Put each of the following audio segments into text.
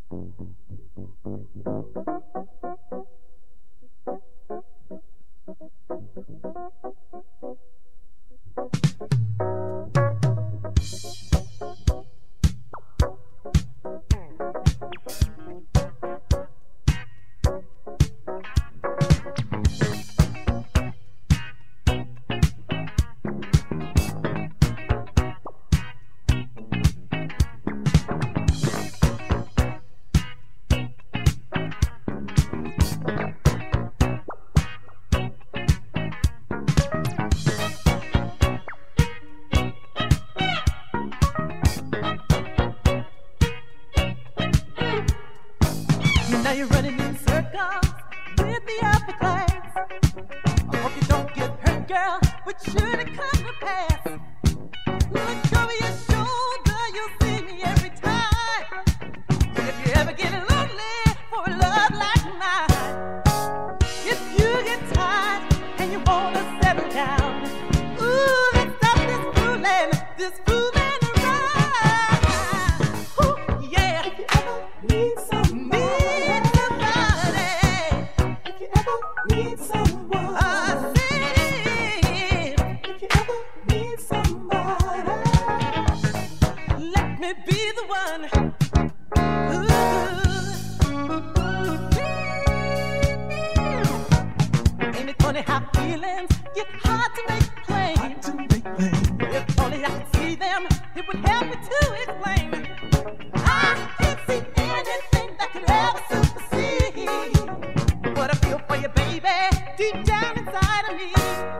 Now you're running in circles with the upper class. I hope you don't get hurt, girl, but should it come to pass, look over your shoulder, you'll see me every time. And if you ever get lonely for a love like mine, if you get tired and you wanna settle down, ooh, let's stop this fooling around. Ooh, yeah. If you ever need somebody, need someone. I said, if you ever need somebody, let me be the one. Ain't it funny how feelings get hard to make plain? If only I could see them, it would help me to explain. I can't see anything that could ever supersede what I feel for you, baby, deep down inside of me.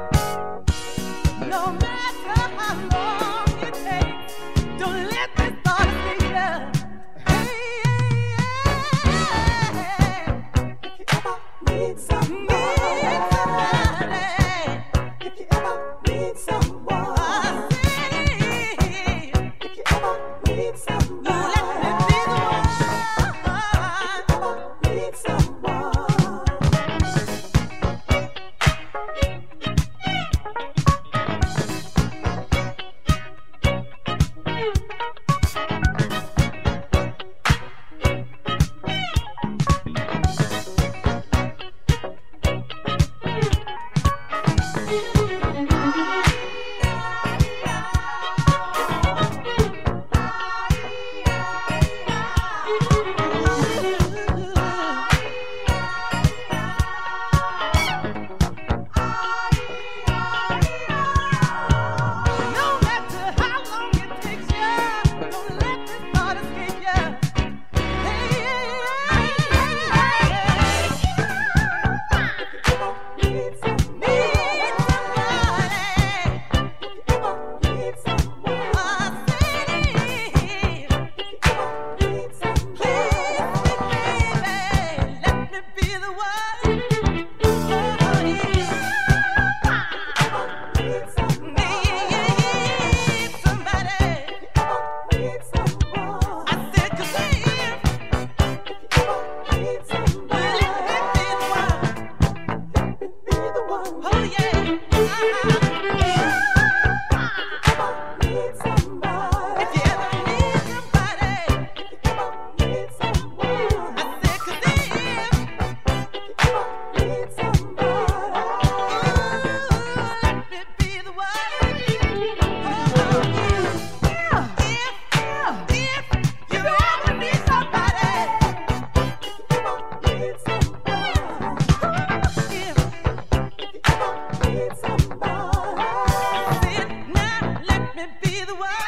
No matter how long it takes, don't let this thought escape you. Hey, if you ever need somebody, if you ever need someone, I say, if you ever need somebody, let me be the one. If you ever need someone. Be the one.